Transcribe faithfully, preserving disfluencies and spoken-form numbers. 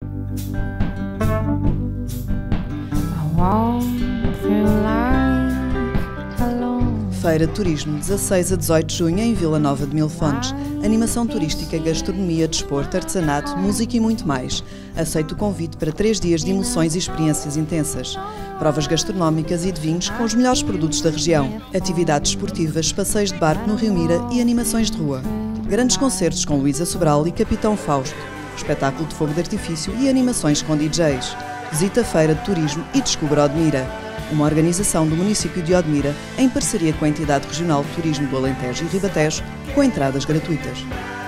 Feira de Turismo, dezasseis a dezoito de junho, em Vila Nova de Mil Fontes. Animação turística, gastronomia, desporto, artesanato, música e muito mais. Aceito o convite para três dias de emoções e experiências intensas. Provas gastronómicas e de vinhos com os melhores produtos da região. Atividades esportivas, passeios de barco no Rio Mira e animações de rua. Grandes concertos com Luísa Sobral e Capitão Fausto. Espetáculo de fogo de artifício e animações com D Js. Visita a Feira de Turismo e descubra Odmira. Uma organização do município de Odmira em parceria com a entidade regional de turismo do Alentejo e Ribatejo, com entradas gratuitas.